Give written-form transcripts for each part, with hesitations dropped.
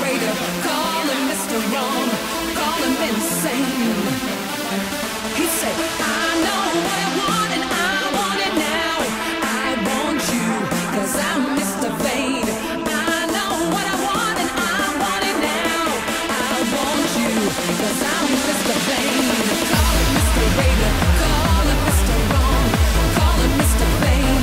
Raider, call him Mr. Wrong, call him insane. He said, I know what I want and I want it now. I want you, cause I'm Mr. Vain. I know what I want and I want it now. I want you, cause I'm Mr. Vain. Call him Mr. Raider, call him Mr. Wrong, call him Mr. Vain.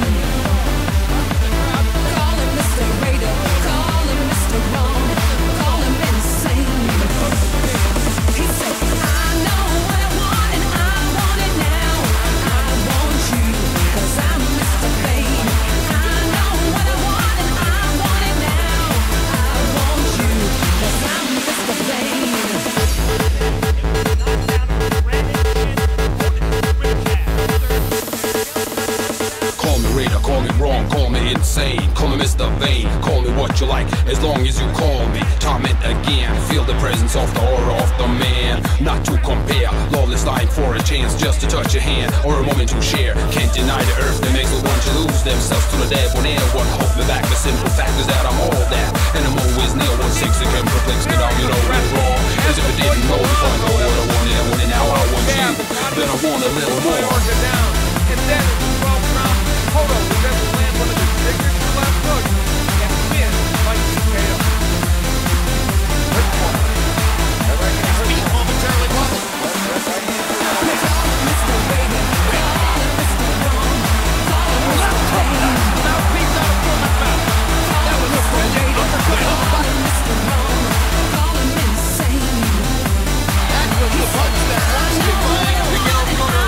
Call him Mr. Raider, call him Mr. Wrong, call him insane. He said, I know what I want and I want it now. I want you, cause I'm Mr. Vain. I know what I want and I want it now. I want you, cause I'm Mr. Vain. Call me Raider, call me wrong, call me insane, call me Mr. Vain, call me what you like, as long as you call me. Time and again, feel the presence of the aura of the man. Not to compare, lawless lying for a chance, just to touch your hand, or a moment to share. Can't deny the earth that makes the one to lose themselves to the debonair. What holds me back, the simple fact is that I'm all that, and I'm always near. 1-6 again, perplex me down, you know it's wrong. As if I didn't know if I know what I wanted, and now I want you, then I want a little more. And then in the 12th round, Cotto was able to land one of his signature left hooks and win by TKO. Speed momentarily bubbled. Mr. Raider, call him Mr. Wrong, call him Mr. Vain. Mouthpiece out of Foreman's mouth. That was a Mr. Raider, call him Mr. Wrong, call him insane. That was the punch that wants to find Miguel Cotto.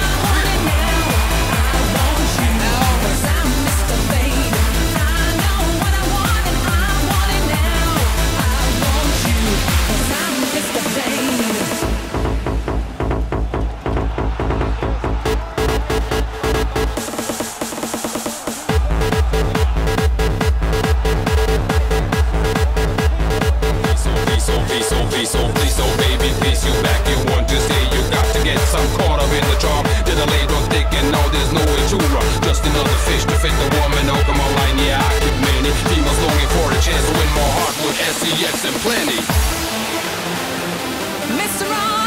Please, oh baby, please, you back, you want to stay, you got to get some caught up in the charm. Did I lay rock thick and now there's no way to run. Just another fish to fit the woman, oh come on line, yeah I keep many. Females longing for a chance to win more heart with SEX and plenty. Mr. Wrong.